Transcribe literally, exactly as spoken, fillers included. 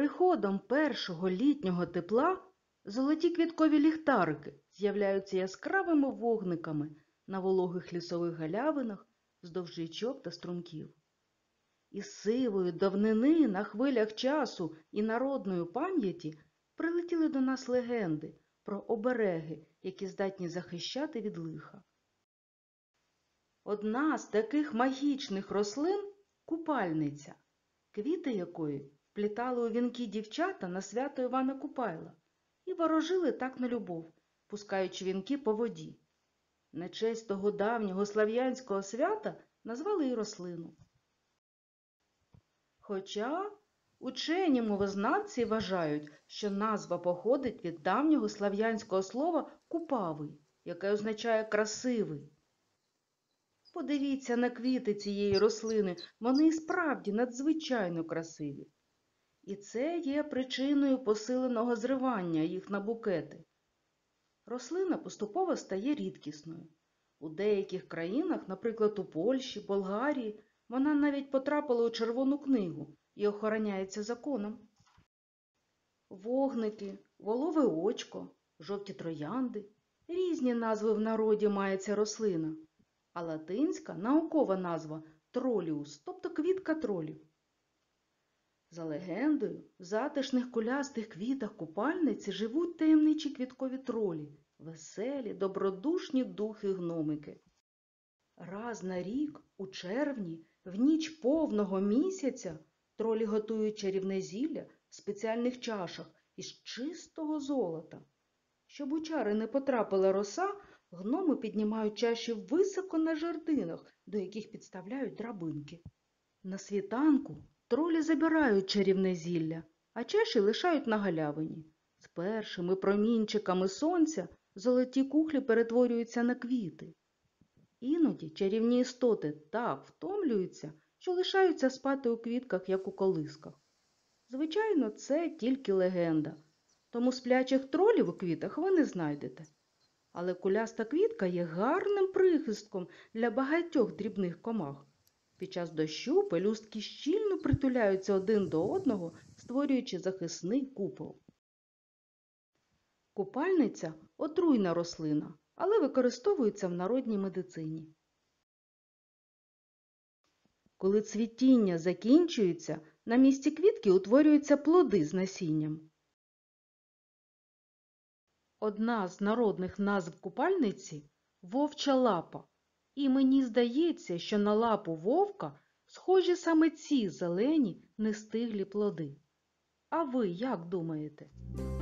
приходом першого літнього тепла золоті квіткові ліхтарики з'являються яскравими вогниками на вологих лісових галявинах вздовж річок та струмків. Із сивої давнини на хвилях часу і народної пам'яті прилетіли до нас легенди про обереги, які здатні захищати від лиха. Одна з таких магічних рослин – купальниця, квіти якої вплітали у вінки дівчата на свято Івана Купайла і ворожили так на любов, пускаючи вінки по воді. На честь того давнього слав'янського свята назвали і рослину. Хоча учені мовознавці вважають, що назва походить від давнього слав'янського слова «купавий», яке означає «красивий». Подивіться на квіти цієї рослини, вони і справді надзвичайно красиві. І це є причиною посиленого зривання їх на букети. Рослина поступово стає рідкісною. У деяких країнах, наприклад у Польщі, Болгарії, вона навіть потрапила у Червону книгу і охороняється законом. Вогники, волове очко, жовті троянди – різні назви в народі має ця рослина, а латинська наукова назва – троліус, тобто квітка тролів. За легендою, в затишних кулястих квітах купальниці живуть таємничі квіткові тролі, веселі, добродушні духи-гномики. Раз на рік, у червні, в ніч повного місяця, тролі готують чарівне зілля в спеціальних чашах із чистого золота. Щоб у чари не потрапила роса, гноми піднімають чаші високо на жердинах, до яких підставляють драбинки. На світанку тролі забирають чарівне зілля, а чаші лишають на галявині. З першими промінчиками сонця золоті кухлі перетворюються на квіти. Іноді чарівні істоти так втомлюються, що лишаються спати у квітках, як у колисках. Звичайно, це тільки легенда, тому сплячих тролів у квітах ви не знайдете. Але куляста квітка є гарним прихистком для багатьох дрібних комах. Під час дощу пелюстки щільно притуляються один до одного, створюючи захисний купол. Купальниця – отруйна рослина, але використовується в народній медицині. Коли цвітіння закінчується, на місці квітки утворюються плоди з насінням. Одна з народних назв купальниці – вовча лапа. І мені здається, що на лапу вовка схожі саме ці зелені, нестиглі плоди. А ви як думаєте?